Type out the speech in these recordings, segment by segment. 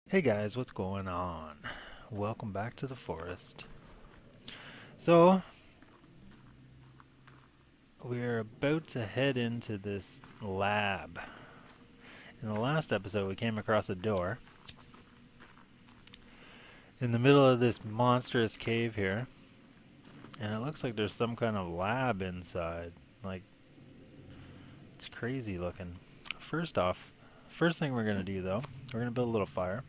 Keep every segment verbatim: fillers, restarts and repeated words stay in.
Hey guys, what's going on? Welcome back to the forest. So, we're about to head into this lab. In the last episode, we came across a door in the middle of this monstrous cave here, and it looks like there's some kind of lab inside. Like, it's crazy looking. First off, first thing we're going to do though, we're going to build a little fire.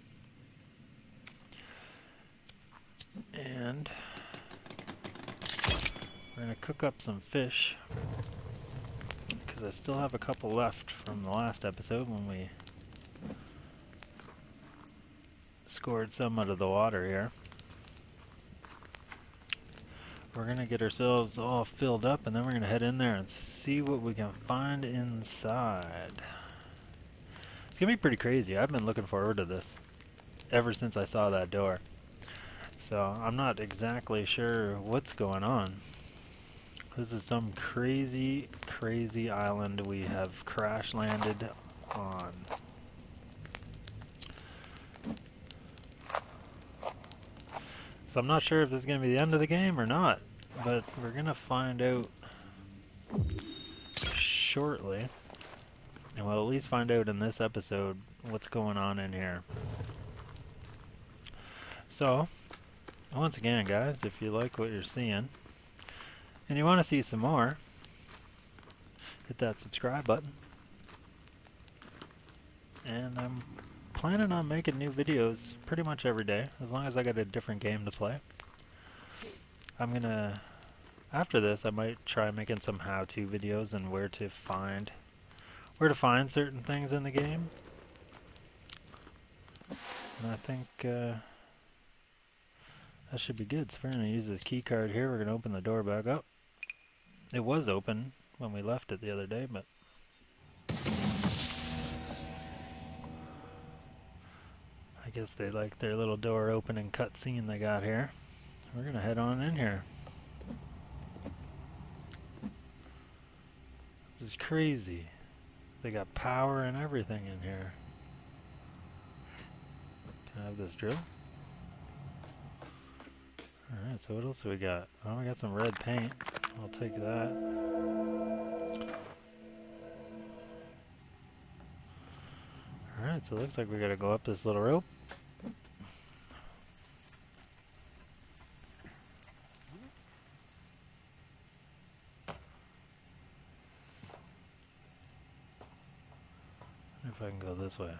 And we're going to cook up some fish, because I still have a couple left from the last episode when we scored some out of the water here. We're going to get ourselves all filled up, and then we're going to head in there and see what we can find inside. It's going to be pretty crazy. I've been looking forward to this ever since I saw that door. So I'm not exactly sure what's going on. This is some crazy, crazy island we have crash landed on. So I'm not sure if this is going to be the end of the game or not, but we're going to find out shortly. And we'll at least find out in this episode what's going on in here. So, once again guys, if you like what you're seeing, and you want to see some more, hit that subscribe button. And I'm planning on making new videos pretty much every day, as long as I got a different game to play. I'm gonna, after this, I might try making some how-to videos and where to find, where to find certain things in the game. And I think uh, that should be good. So we're gonna use this key card here. We're gonna open the door back up. It was open when we left it the other day, but I guess they like their little door opening cutscene they got here. We're gonna head on in here. This is crazy. They got power and everything in here. Can I have this drill? Alright, so what else do we got? Oh, we got some red paint. I'll take that. Alright, so it looks like we gotta go up this little rope. If I can go this way.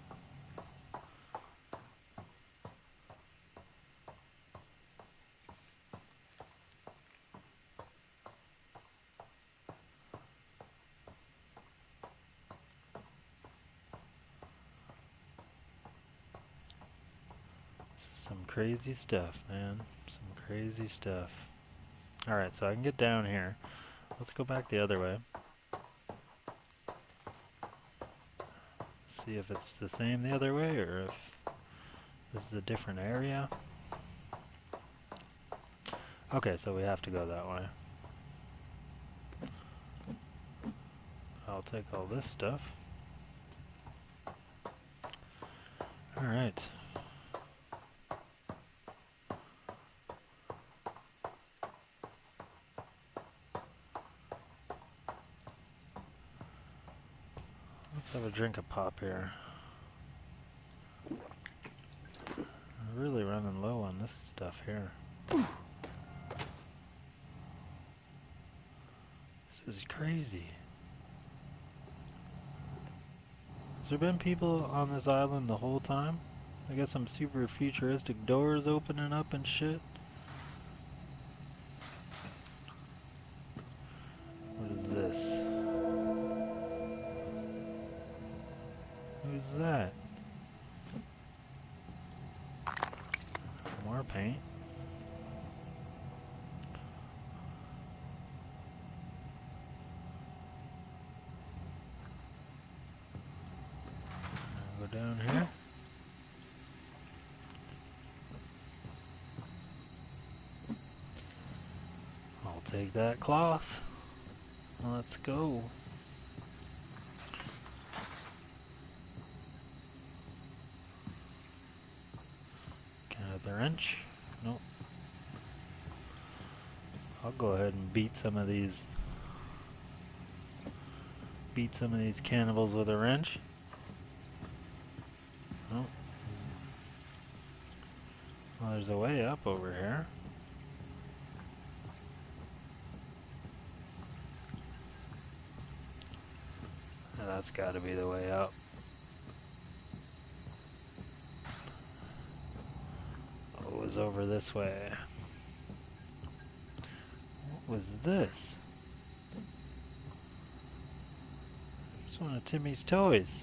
Some crazy stuff, man. Some crazy stuff. Alright, so I can get down here. Let's go back the other way. See if it's the same the other way, or if this is a different area. Okay, so we have to go that way. I'll take all this stuff. Alright. Let's have a drink of pop here. I'm really running low on this stuff here. This is crazy. Has there been people on this island the whole time? I got some super futuristic doors opening up and shit. What is this? Who's that? More paint. I'll go down here. I'll take that cloth. Let's go. The wrench? Nope. I'll go ahead and beat some of these. Beat some of these cannibals with a wrench. Oh. Well, there's a way up over here. Now that's got to be the way up. What was over this way? What was this? It's one of Timmy's toys.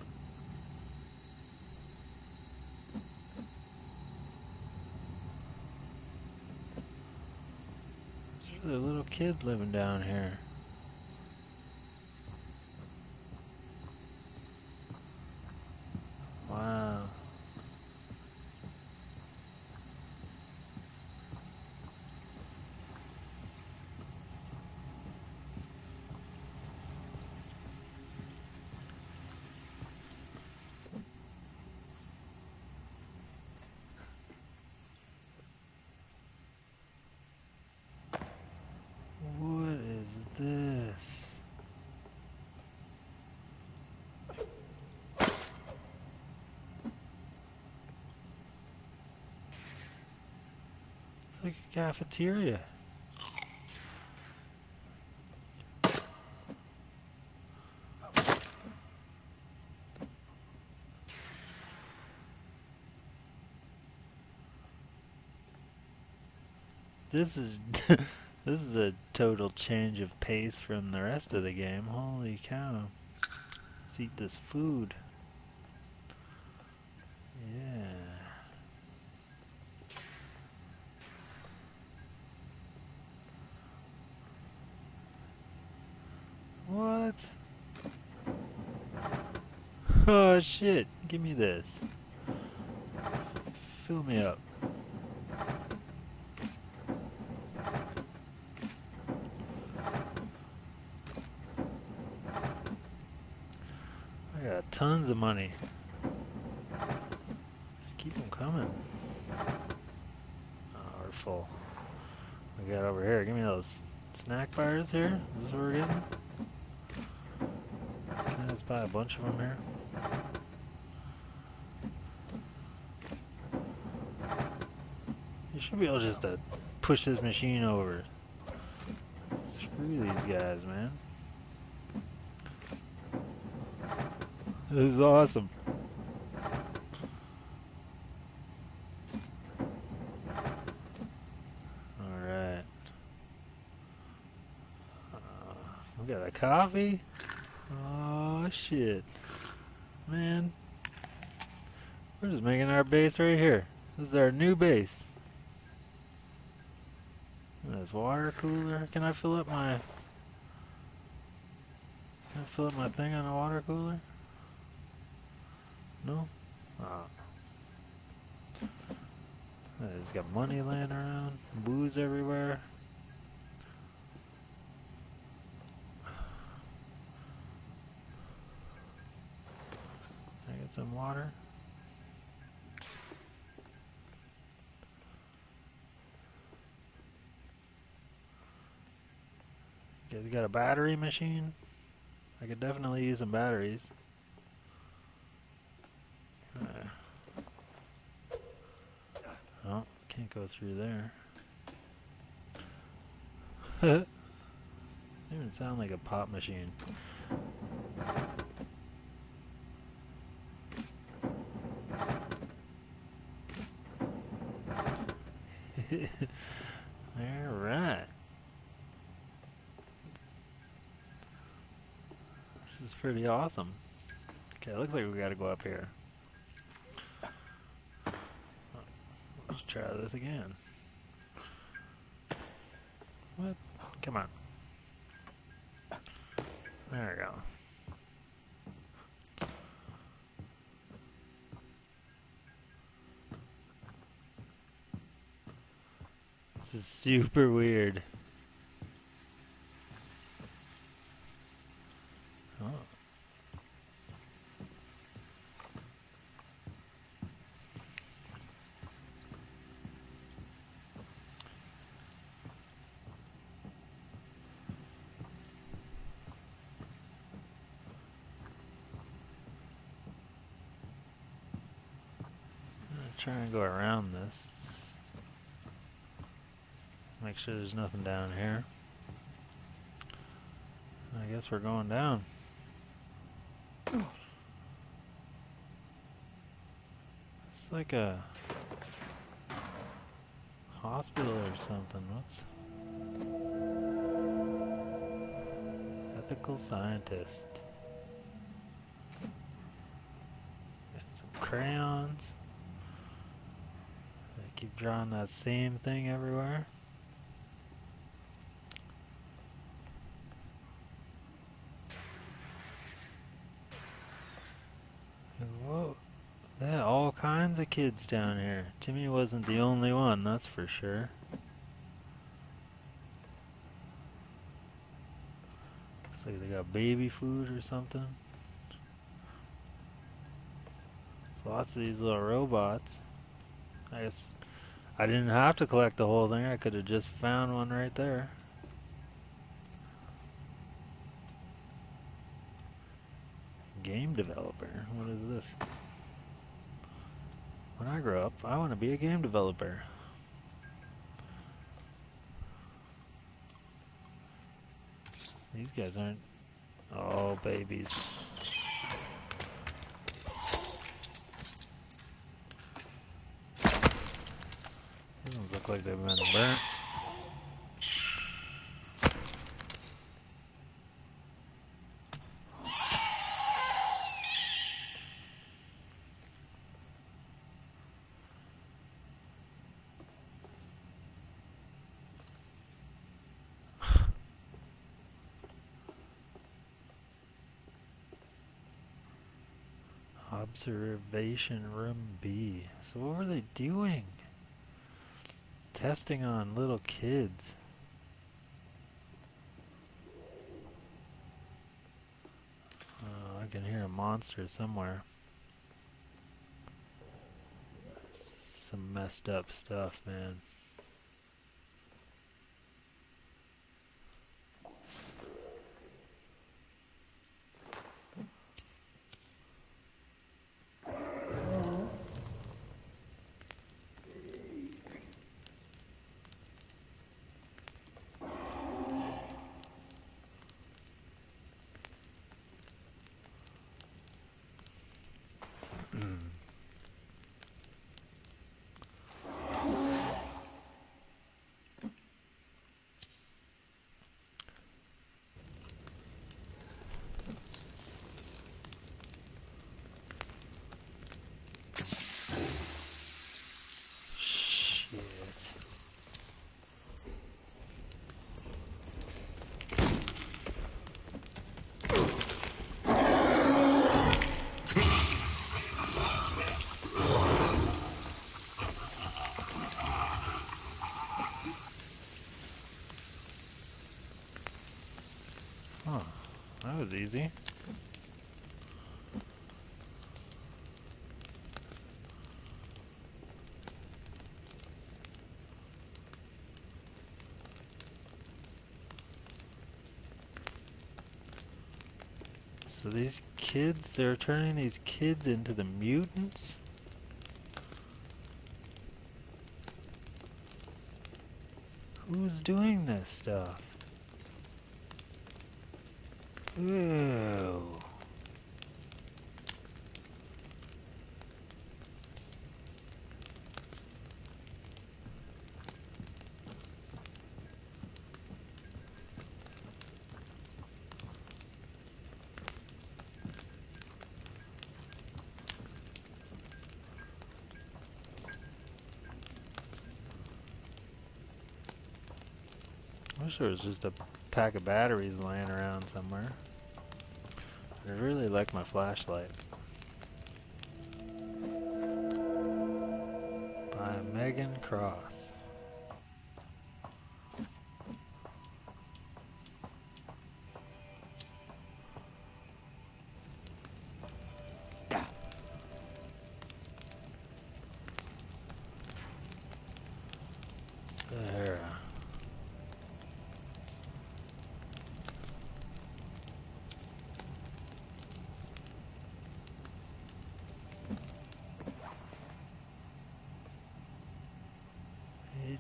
There's really a little kid living down here. Wow. What is this? It's like a cafeteria. This is this is a total change of pace from the rest of the game. Holy cow. Let's eat this food. Yeah. What? Oh shit. Give me this. Fill me up. I got tons of money. Just keep them coming. Oh, we're full. We got over here. Give me those snack bars here. Is this what we're getting? Can I just buy a bunch of them here? You should be able just to push this machine over. Screw these guys, man. This is awesome. Alright. Uh, we got a coffee? Oh shit. Man. We're just making our base right here. This is our new base. This water cooler. Can I fill up my... Can I fill up my thing on a water cooler? No? Oh. It's got money laying around, booze everywhere. Can I get some water? You guys got a battery machine? I could definitely use some batteries. Oh, can't go through there. Doesn't even sound like a pop machine. Alright. This is pretty awesome. Okay, it looks like we gotta go up here. Let's try this again. What? Come on. There we go. This is super weird. Oh. Try and go around this. Make sure there's nothing down here. I guess we're going down. It's like a hospital or something. What's ethical scientist? Got some crayons. They keep drawing that same thing everywhere. Whoa. They had all kinds of kids down here. Timmy wasn't the only one, that's for sure. Looks like they got baby food or something. There's lots of these little robots. I guess I didn't have to collect the whole thing. I could have just found one right there. Game developer. What is this? When I grow up, I want to be a game developer. These guys aren't all babies. These ones look like they've been burnt. Observation room B. So what were they doing? Testing on little kids. Oh, I can hear a monster somewhere. Some messed up stuff, man. Huh, that was easy. So these kids, they're turning these kids into the mutants? Who's doing this stuff? Ew. I wish there was just a pack of batteries laying around somewhere. I really like my flashlight. By Megan Cross. Sarah.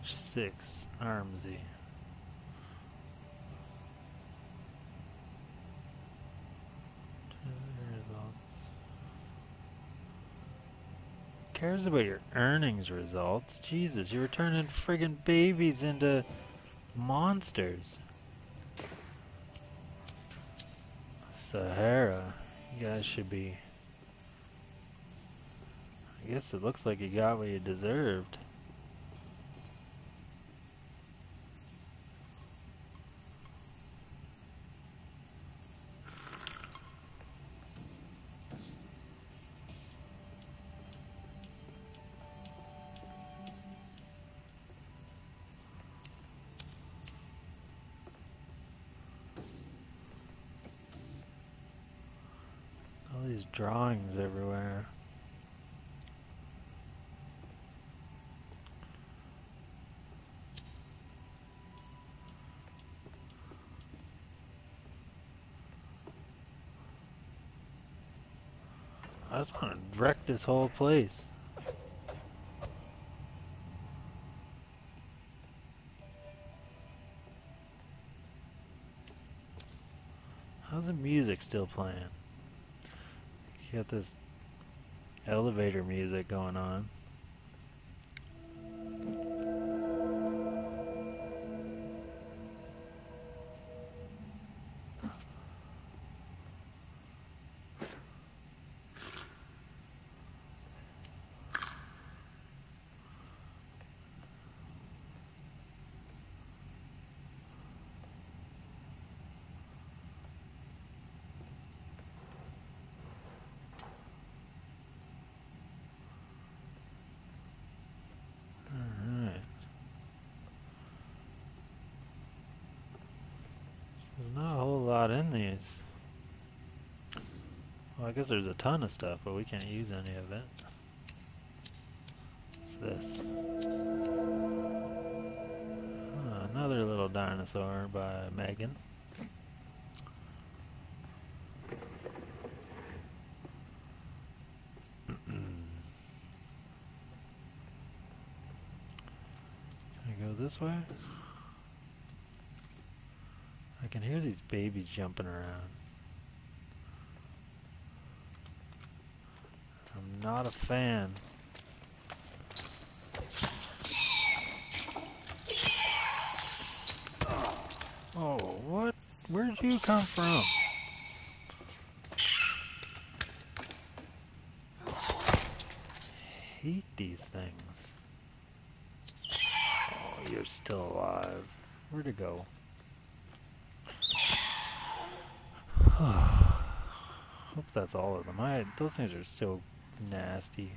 six, WORMMYZ. Who cares about your earnings results? Jesus, you're turning friggin' babies into monsters. Sahara, you guys should be... I guess it looks like you got what you deserved. All these drawings everywhere. I just want to wreck this whole place. How's the music still playing? You got this elevator music going on. There's not a whole lot in these. Well, I guess there's a ton of stuff, but we can't use any of it. What's this? Oh, another little dinosaur by Megan. Can I go this way? I can hear these babies jumping around. I'm not a fan. Oh, what? Where'd you come from? Hate these things. Oh, you're still alive. Where'd it go? Hope that's all of them. I those things are so nasty.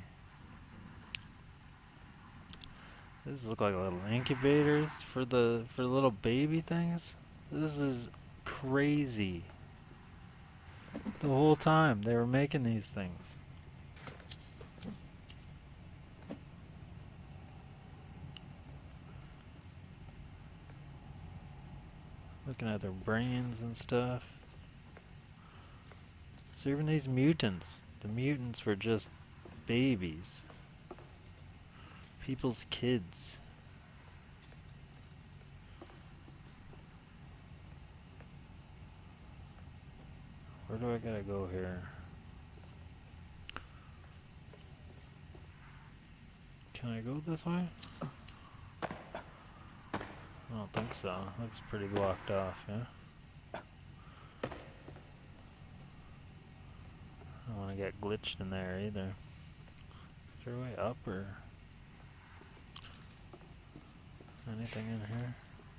These look like little incubators for the for the little baby things. This is crazy. The whole time they were making these things. Looking at their brains and stuff. Serving these mutants. The mutants were just babies. People's kids. Where do I gotta go here? Can I go this way? I don't think so. Looks pretty blocked off, yeah? I don't want to get glitched in there either. Is there a way up or anything in here?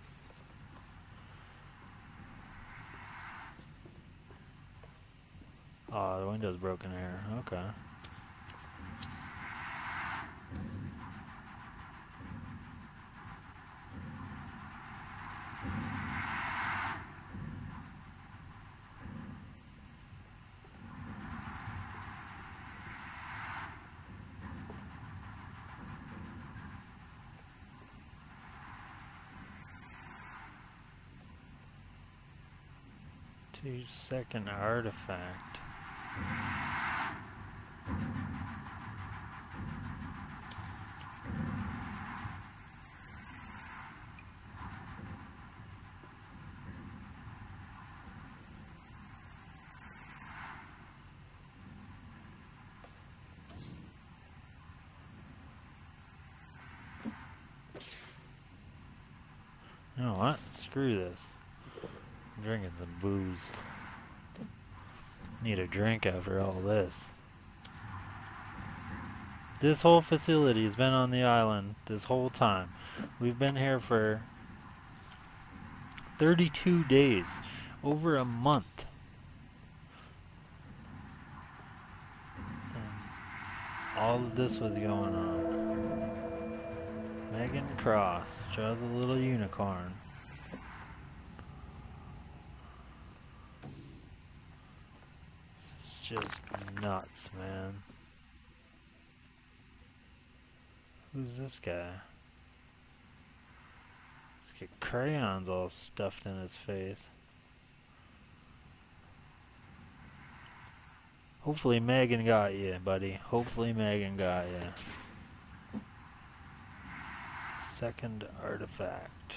Oh, the window's broken here. Okay. Two second artifact. You know what? Screw this. I'm drinking some booze. Need a drink after all this. This whole facility has been on the island this whole time. We've been here for thirty-two days. Over a month. And all of this was going on. Megan Cross draws a little unicorn. This is just nuts, man. Who's this guy? Let's get crayons all stuffed in his face. Hopefully Megan got you, buddy. Hopefully Megan got you. Second artifact.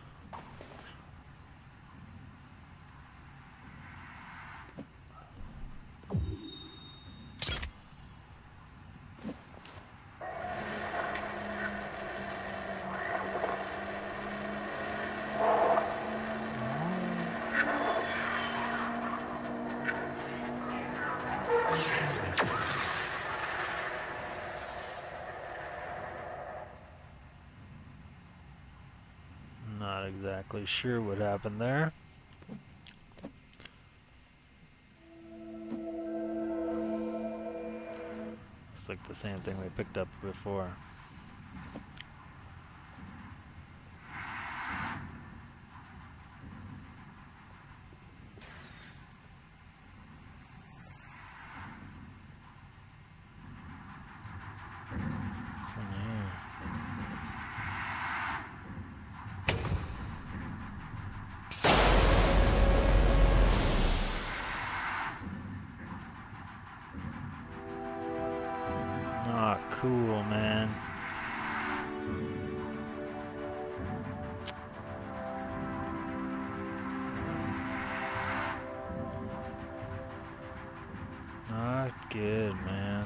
Not exactly sure what happened there. Looks like the same thing we picked up before. What's in here? Cool, man. Not good, man.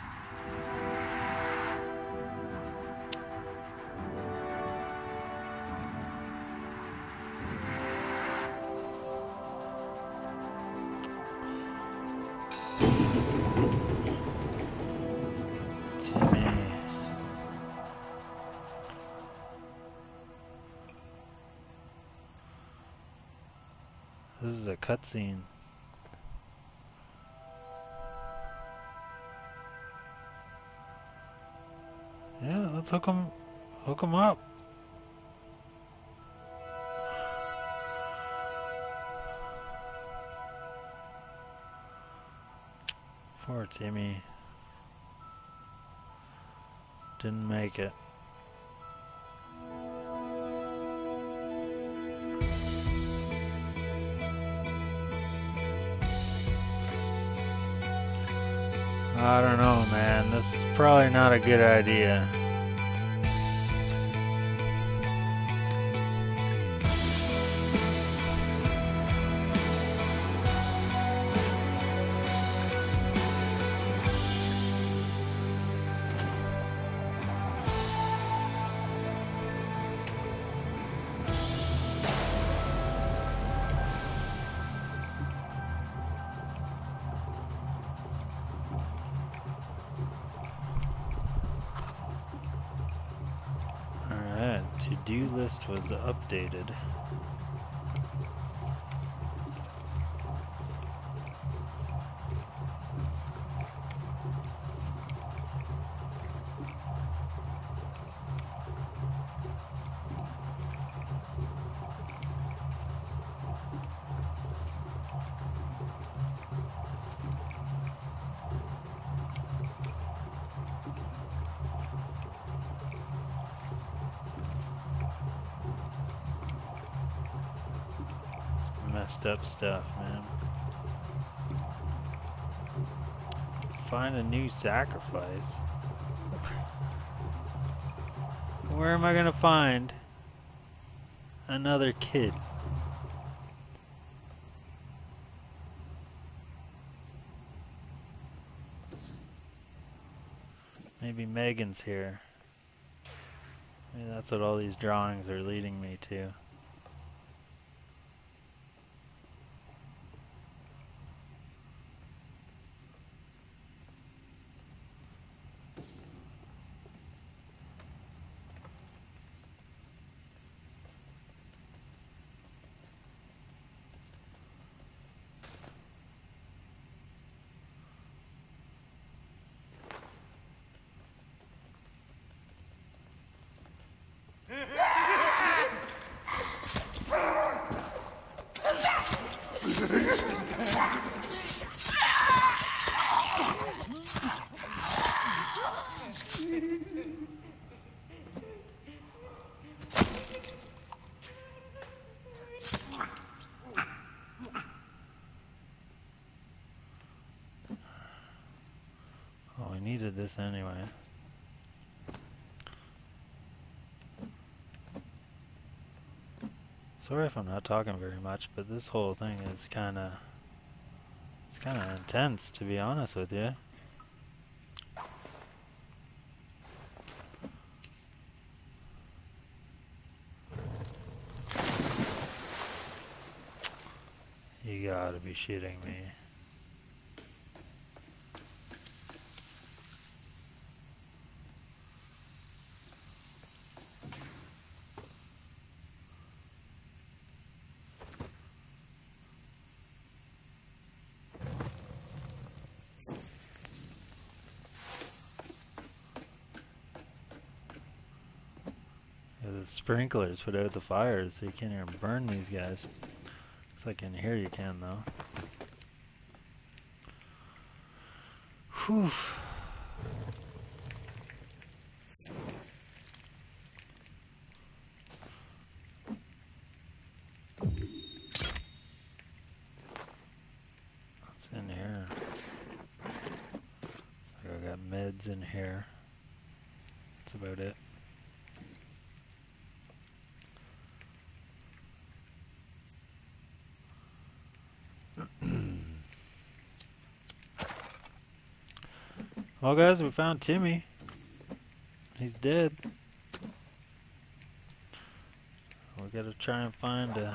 This is a cutscene. Yeah, let's hook him, hook him up. Poor Timmy. Didn't make it. I don't know, man. This is probably not a good idea. To-do list was updated. Messed up stuff, man. Find a new sacrifice. Where am I gonna find another kid? Maybe Megan's here. Maybe that's what all these drawings are leading me to. Oh, we needed this anyway. Sorry if I'm not talking very much, but this whole thing is kind of, it's kind of intense, to be honest with you. You gotta be shitting me. The sprinklers put out the fires, so you can't even burn these guys. Looks like in here you can, though. Whew. What's in here? Looks like I got meds in here. That's about it. Well, guys, we found Timmy. He's dead. We gotta try and find a,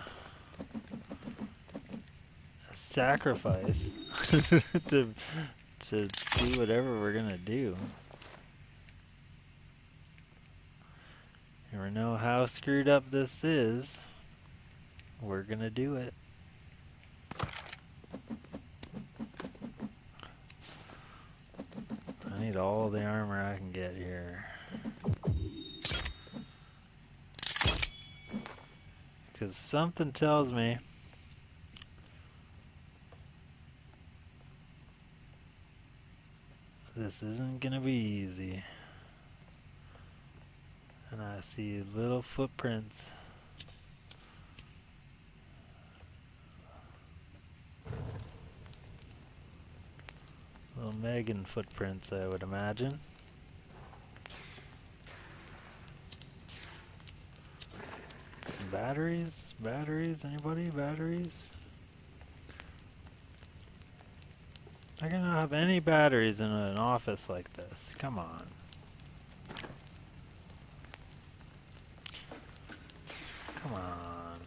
a sacrifice to to do whatever we're gonna do. You never know how screwed up this is. We're gonna do it. I need all the armor I can get here. Because something tells me this isn't gonna be easy. And I see little footprints. Little Megan footprints, I would imagine. Some batteries? Batteries? Anybody? Batteries? I cannot have any batteries in an office like this. Come on. Come on.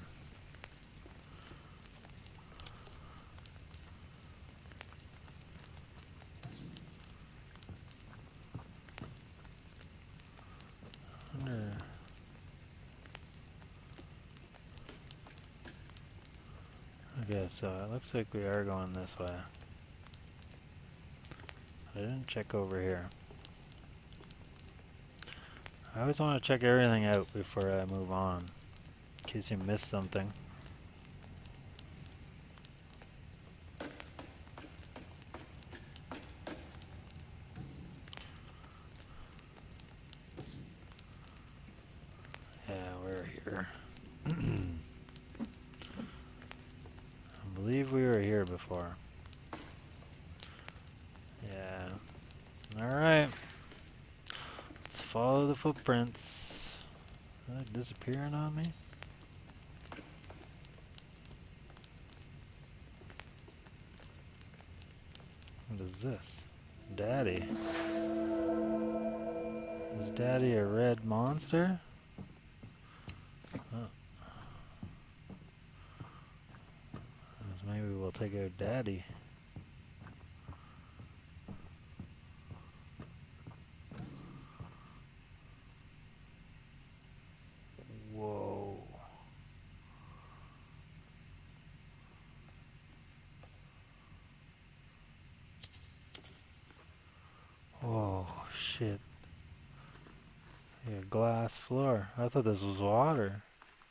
Wonder. Okay, so it looks like we are going this way. I didn't check over here. I always want to check everything out before I move on, in case you miss something. Yeah, we're here. I believe we were here before. Yeah. Alright. Let's follow the footprints. Is that disappearing on me? What is this? Daddy. Is Daddy a red monster? Oh. Maybe we'll take out Daddy. Whoa. Oh, shit. See a glass floor. I thought this was water.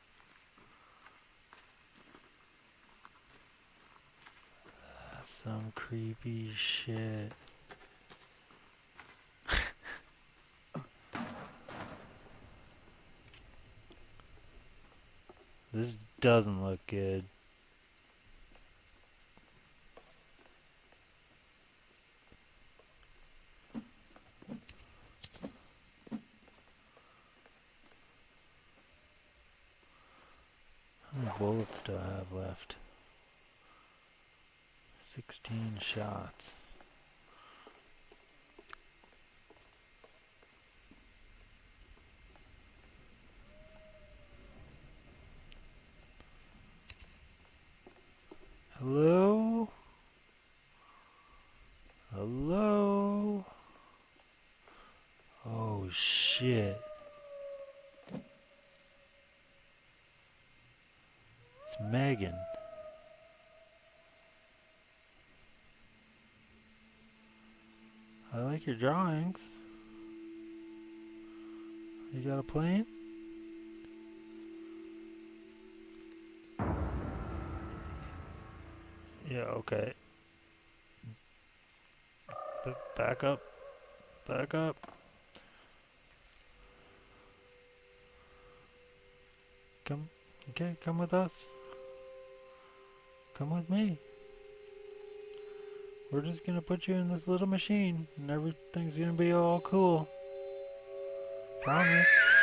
That's some creepy shit. This doesn't look good. How many bullets do I have left? sixteen shots. Hello? Hello? Oh shit. It's Megan. I like your drawings. You got a plane? Yeah, okay. B- back up. Back up. Come. Okay, come with us. Come with me. We're just gonna put you in this little machine and everything's gonna be all cool. Promise.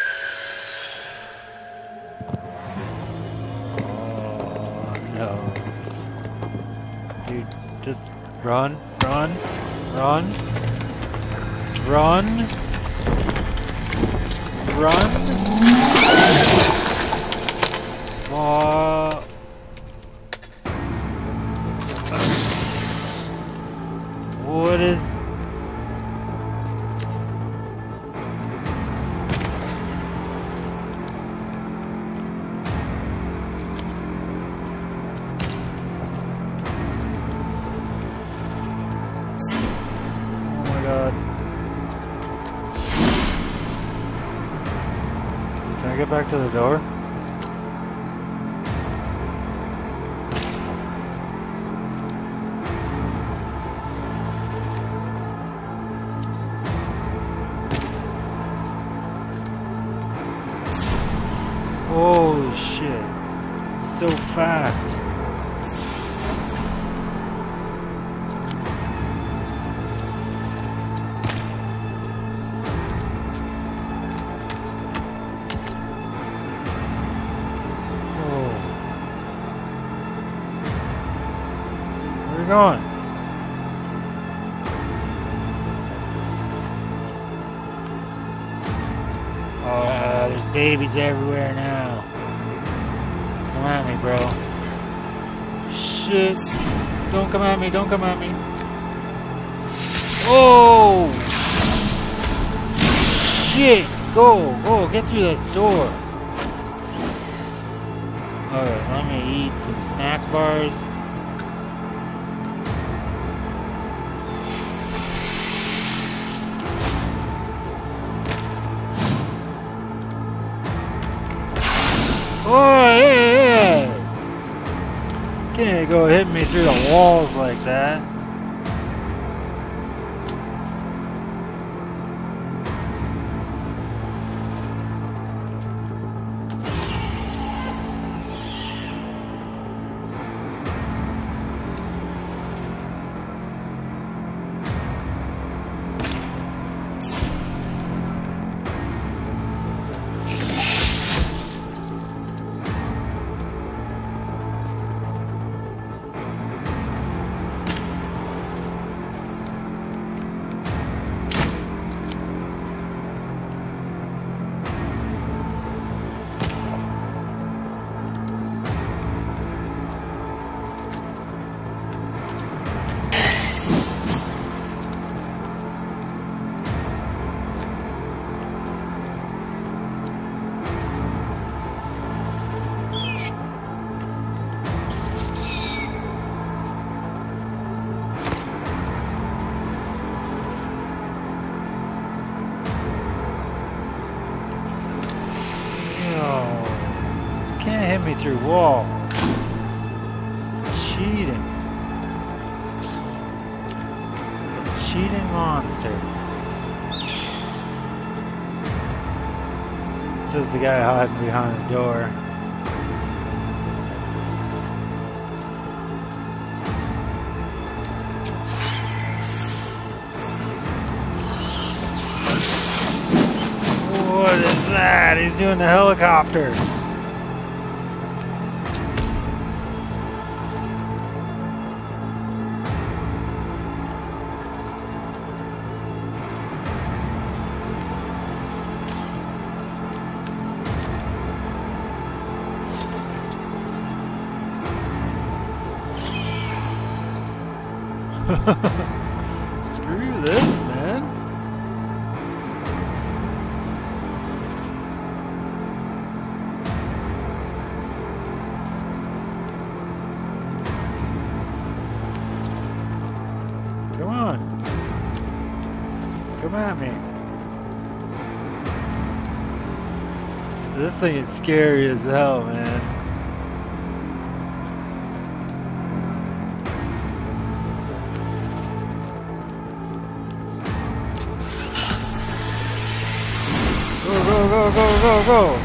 Oh no. Dude, just run, run, run, run, run. Uh, what is... Can I get back to the door? Holy shit. So fast. Going. Oh, there's babies everywhere now. Come at me, bro. Shit. Don't come at me, don't come at me. Oh! Shit! Go, go, get through this door. Alright, let me eat some snack bars. Oh, yeah, yeah. Can't go hitting me through the walls like that. Can't hit me through wall. Cheating. Cheating monster. Says the guy hiding behind the door. What is that? He's doing the helicopter. Screw this, man. Come on. Come at me. This thing is scary as hell, man. Go, go, go, go, go, go!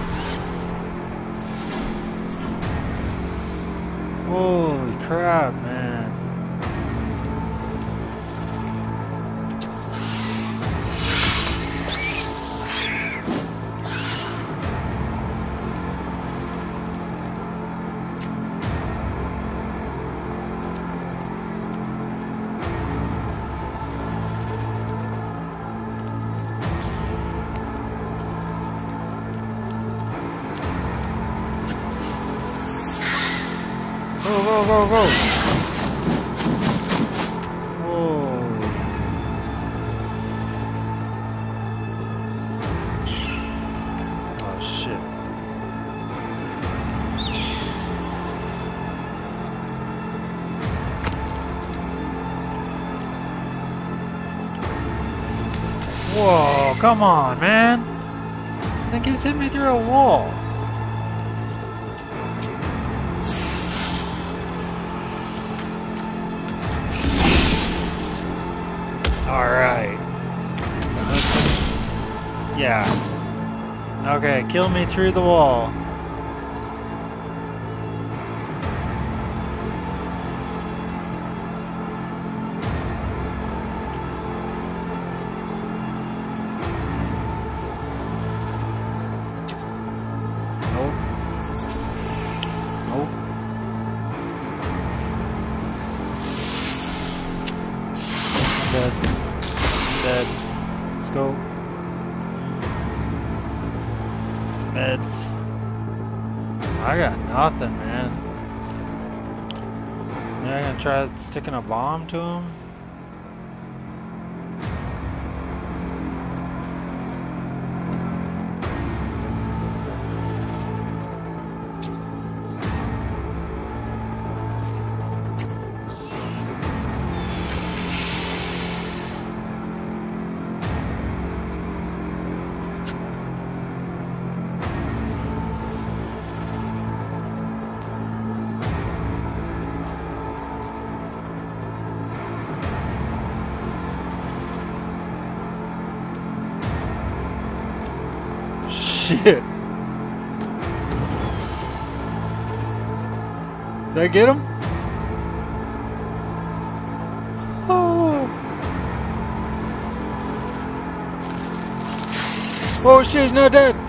Holy crap, man. Go, go, go, go! Holy. Oh, shit. Whoa, come on, man! This thing keeps hitting me through a wall. Alright. Yeah. Okay, kill me through the wall. Nope. Nope. Dead. Dead. Let's go. Meds. I got nothing, man. Yeah, I'm gonna try sticking a bomb to him. Shit. Did I get him? Oh. Oh shit, he's not dead.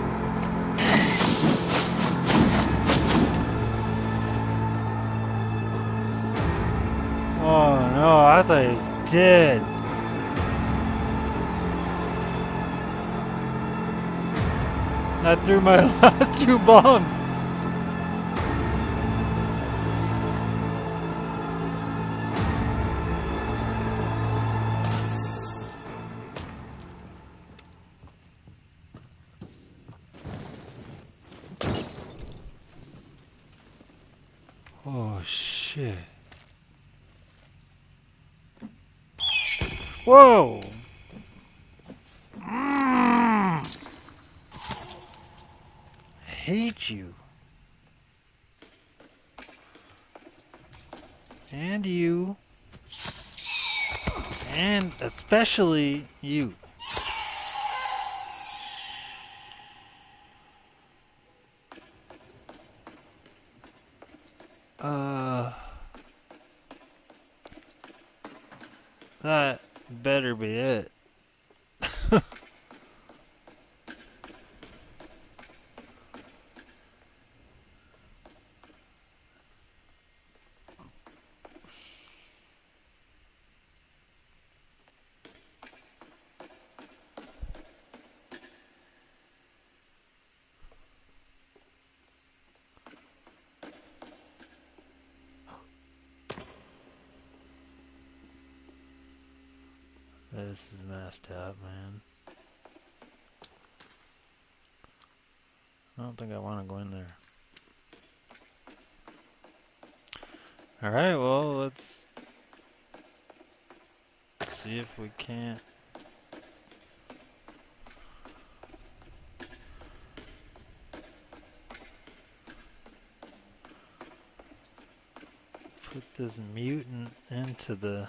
Oh no, I thought he was dead. I threw my last two bombs. Oh shit. Whoa. Mm. I hate you. And you. And especially you. Uh, that better be it. This is messed up, man. I don't think I want to go in there. Alright, well, let's see if we can't put this mutant into the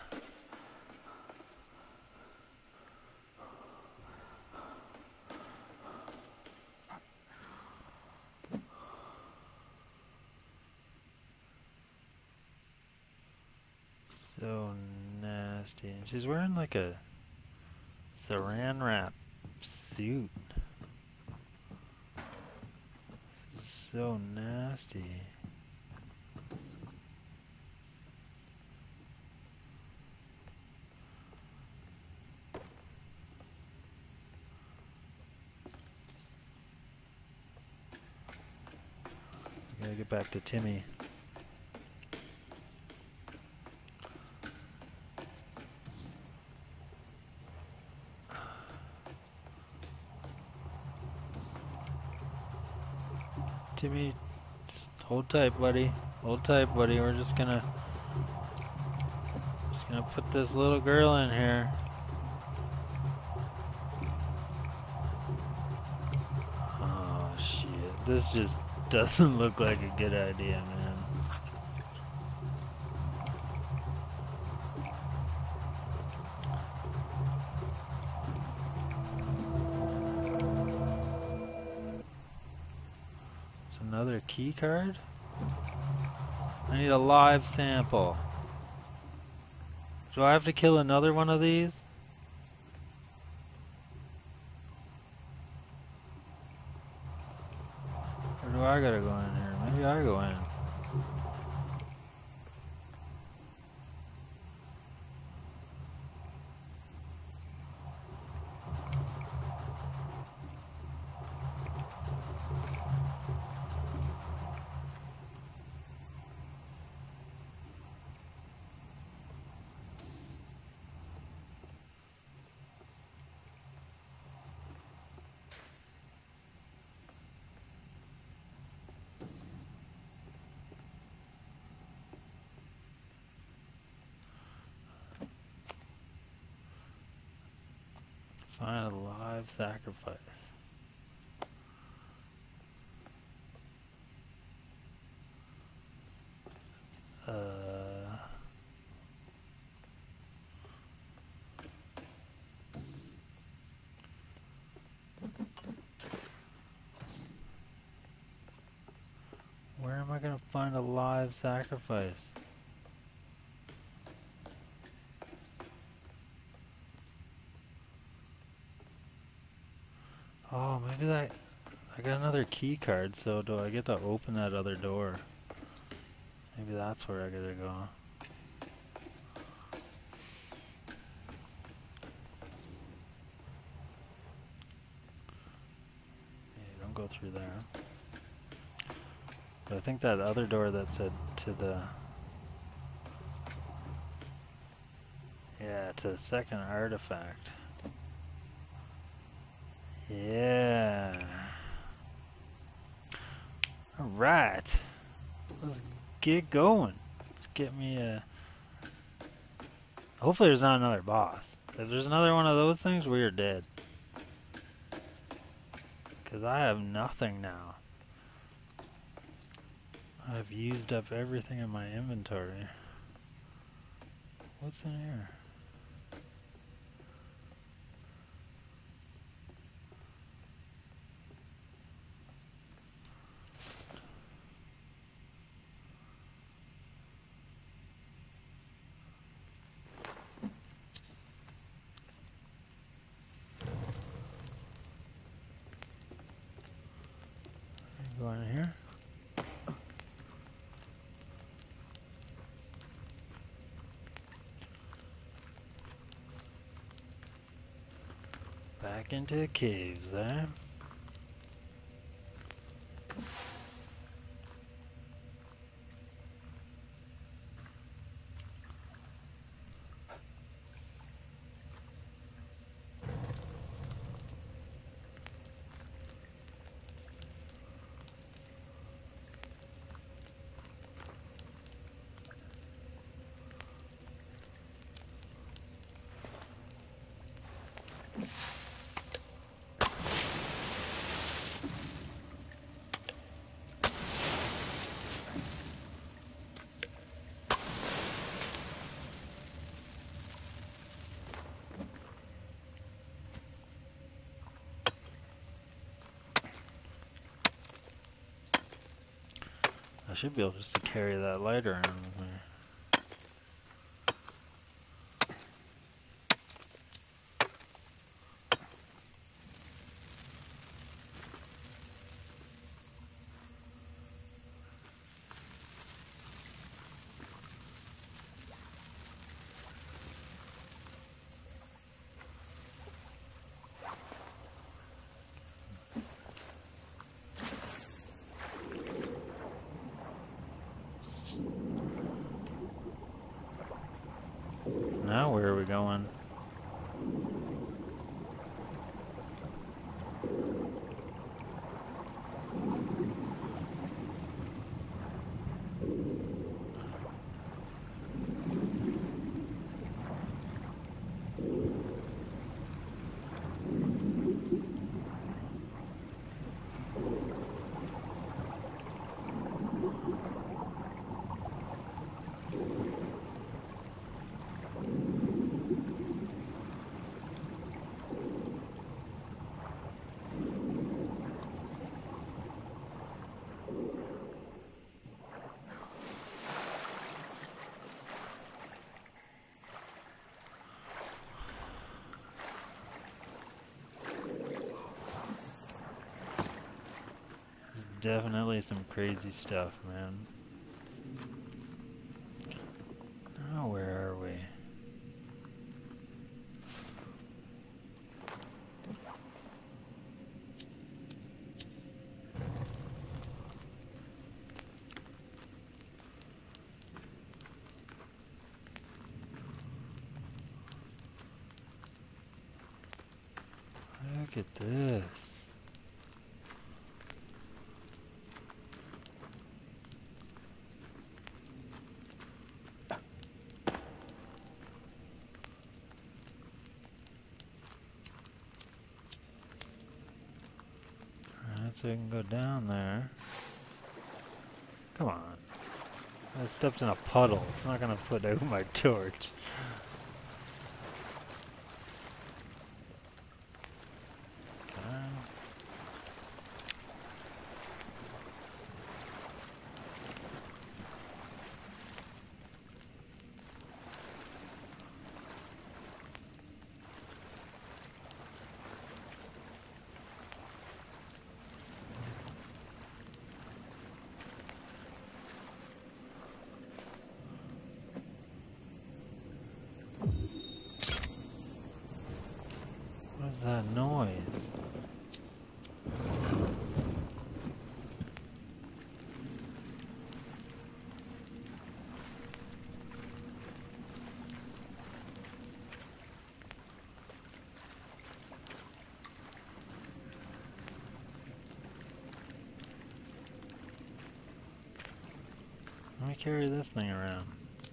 so nasty. And she's wearing like a saran wrap suit. This is so nasty. Gotta get back to Timmy. Timmy, just hold tight, buddy. Hold tight, buddy. We're just gonna just gonna put this little girl in here. Oh shit. This just doesn't look like a good idea, man. It's another key card. I need a live sample. Do I have to kill another one of these? Or do I gotta go in here? Maybe I go in. Find a live sacrifice. Uh, where am I gonna find a live sacrifice? Oh, maybe that... I got another key card, so do I get to open that other door? Maybe that's where I gotta go. Yeah, don't go through there. But I think that other door that said to the... Yeah, to the second artifact. Yeah. Alright. Let's get going. Let's get me a... Hopefully there's not another boss. If there's another one of those things, we are dead. Because I have nothing now. I've used up everything in my inventory. What's in here? Go in here. Back into the caves, eh? should be able just to carry that light around with me. Now where are we going? Definitely some crazy stuff, man. Now where are we? Look at this. So we can go down there. Come on. I stepped in a puddle. It's not gonna put out my torch. Okay. What is that noise? Let me carry this thing around.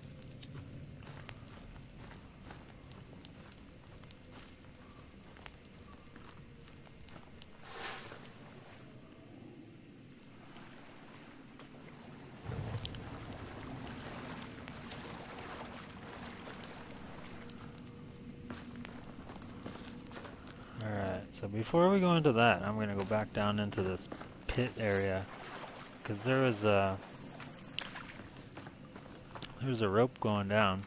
So before we go into that, I'm going to go back down into this pit area, because there was a there was a rope going down.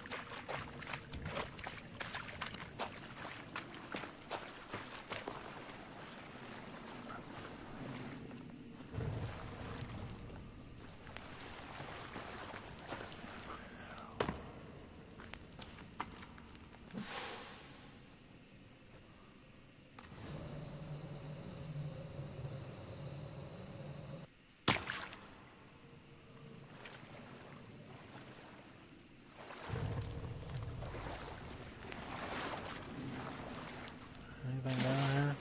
Anything down here?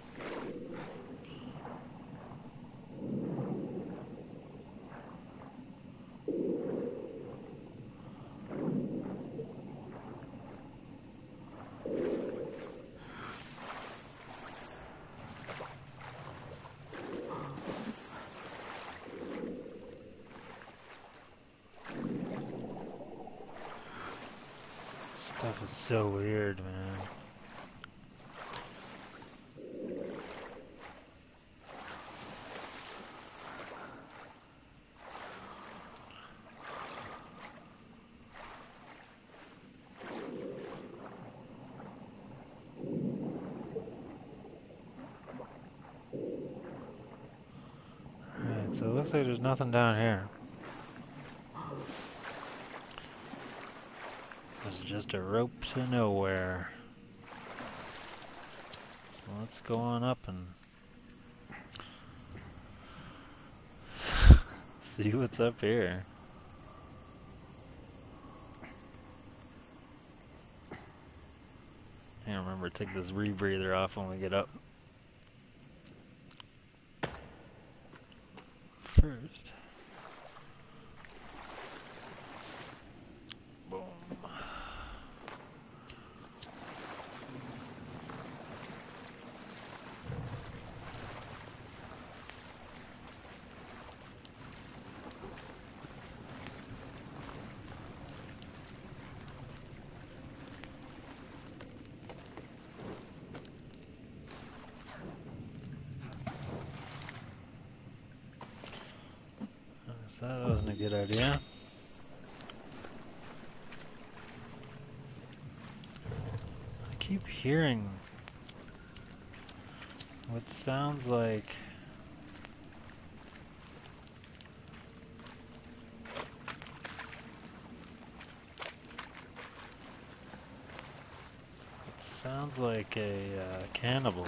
Stuff is so weird, man. so it looks like there's nothing down here. There's just a rope to nowhere. So let's go on up and see what's up here. I remember to take this rebreather off when we get up. First. Boom. So that wasn't a good idea. I keep hearing what sounds like it sounds like a uh, cannibal.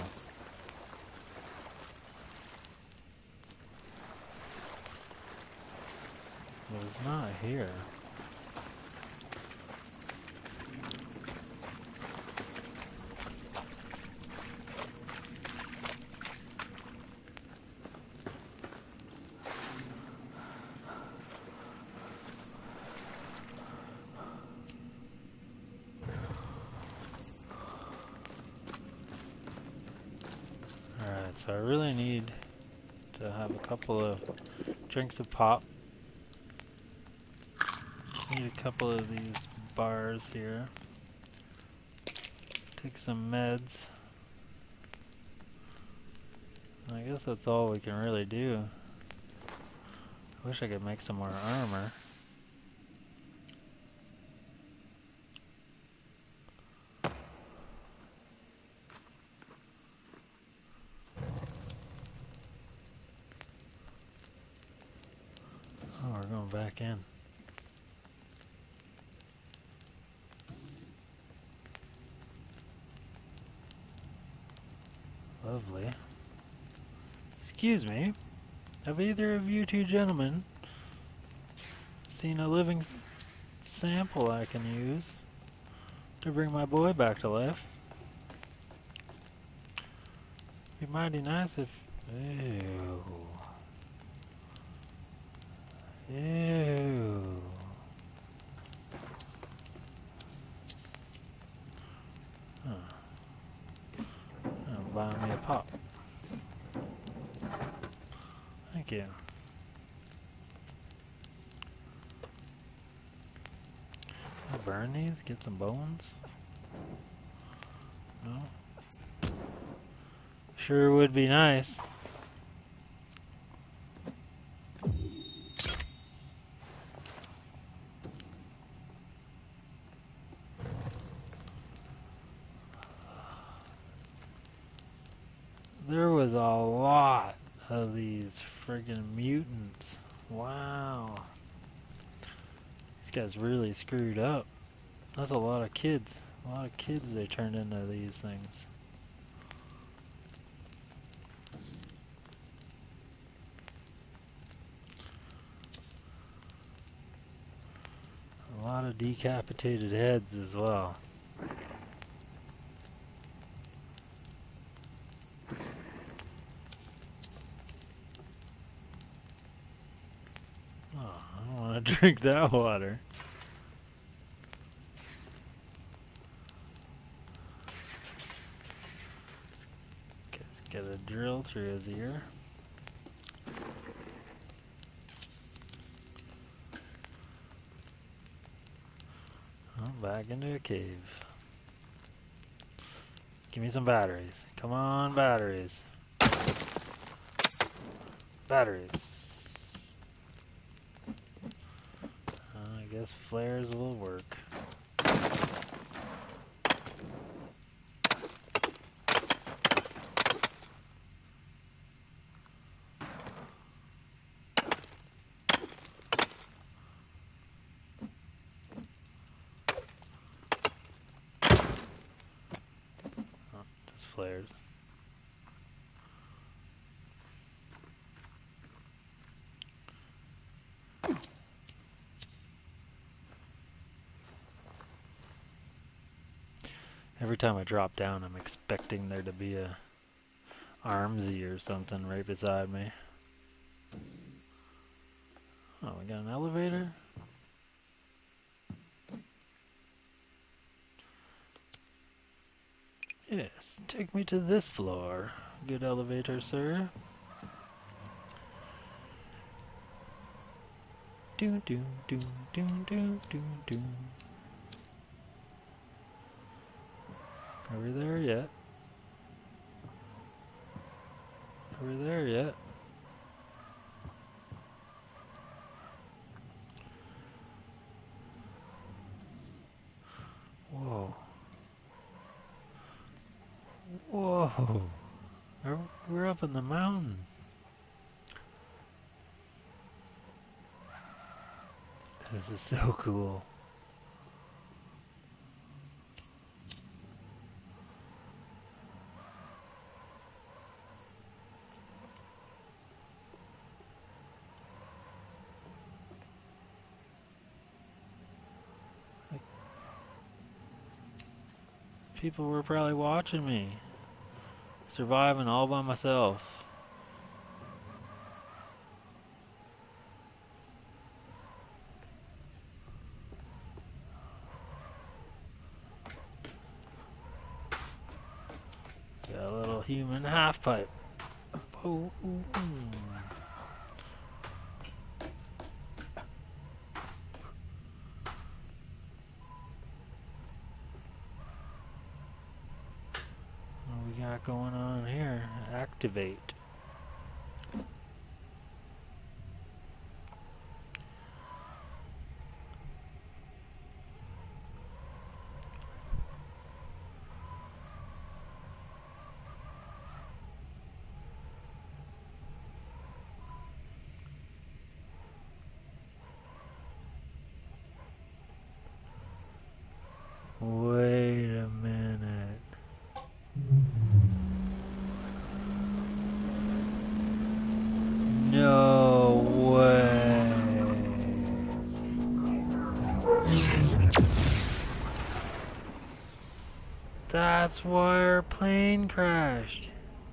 But it's not here. Alright, so I really need to have a couple of drinks of pop. Need a couple of these bars here. Take some meds. I guess that's all we can really do. I wish I could make some more armor. Oh, we're going back in. Lovely. Excuse me, have either of you two gentlemen seen a living s sample I can use to bring my boy back to life? Be mighty nice if... Ew. Ew. Huh. Buy me a pop. Thank you. I'll burn these, get some bones. No? Sure would be nice. There was a lot of these friggin' mutants. Wow. These guys really screwed up. That's a lot of kids. A lot of kids they turned into these things. A lot of decapitated heads as well. Drink that water. Just get a drill through his ear. Oh, back into a cave. Give me some batteries. Come on, batteries. Batteries. I guess flares will work. flares. Every time I drop down, I'm expecting there to be a WORMMYZ or something right beside me. Oh, we got an elevator? Yes, take me to this floor. Good elevator, sir. Do do do do do do do. Are we there yet? Are we there yet? Whoa. Whoa. Are- We're up in the mountain. This is so cool. People were probably watching me, surviving all by myself. Got a little human half pipe. Oh, ooh, ooh. What we got going on here? Activate. Wait a minute. No way. That's why our plane crashed.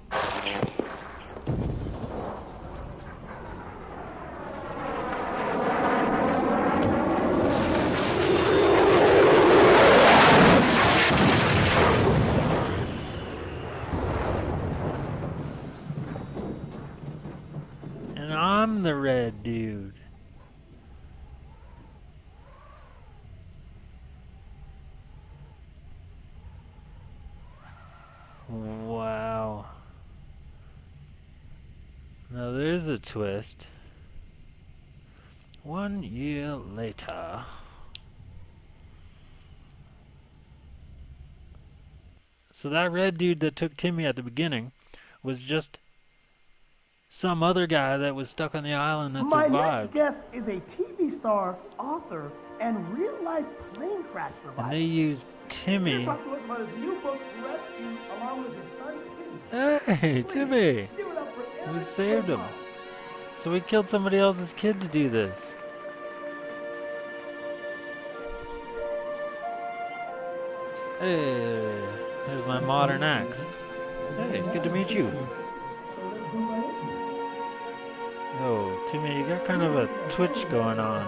And I'm the red dude. Wow. Now there's a twist. One year later. So that red dude that took Timmy at the beginning was just some other guy that was stuck on the island that My survived. next guest is a T V star, author, and real-life plane crash survivor. And they used Timmy. He's here to talk to us about his new book, Rescue, along with his son, Timmy. Hey, Timmy! Give it up for We Eric saved him. Woodward. So we killed somebody else's kid to do this. Hey, there's my modern axe. Hey, good to meet you. Oh, Timmy, you got kind of a twitch going on.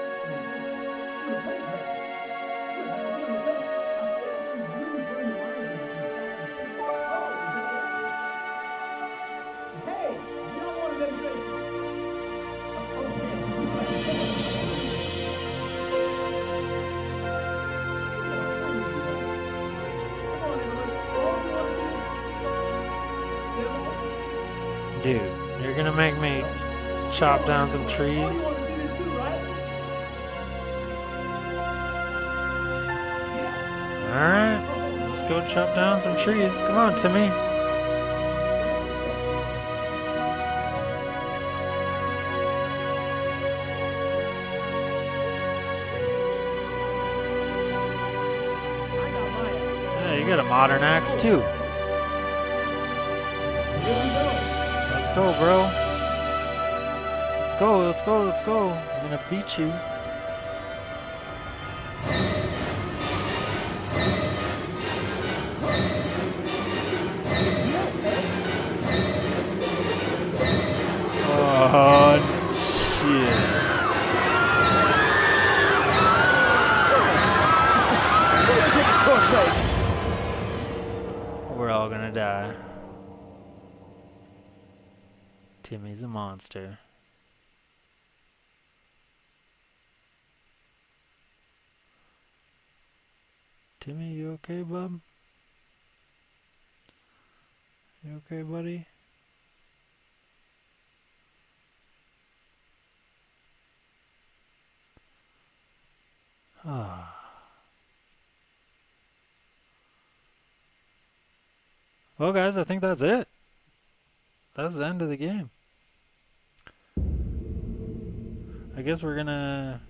Hey, you don't want to make this. Dude, you're gonna make me chop down some trees? You want to do this too, right? Yes. Alright, let's go chop down some trees. Come on, Timmy. I got my axe. Yeah, you got a modern axe too. Let's go, bro. Let's go, let's go, let's go. I'm gonna beat you. Oh, shit. We're all gonna die. Timmy's a monster. Timmy, you okay, bub? You okay, buddy? Ah. Well, guys, I think that's it. That's the end of the game. I guess we're gonna...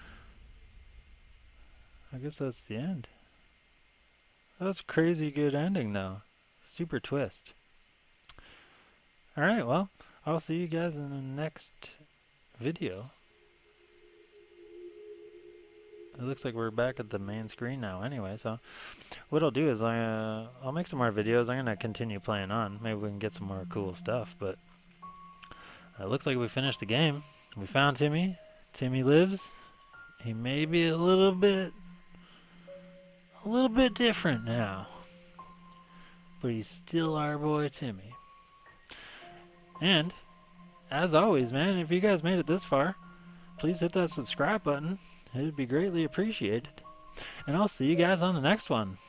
I guess that's the end. That was a crazy good ending, though. Super twist. Alright, well, I'll see you guys in the next video. It looks like we're back at the main screen now anyway, so what I'll do is I, uh, I'll make some more videos. I'm going to continue playing on. Maybe we can get some more cool stuff, but it looks like we finished the game. We found Timmy. Timmy lives. He may be a little bit, a little bit different now, but he's still our boy Timmy. And, as always, man, if you guys made it this far, please hit that subscribe button. It would be greatly appreciated. And I'll see you guys on the next one.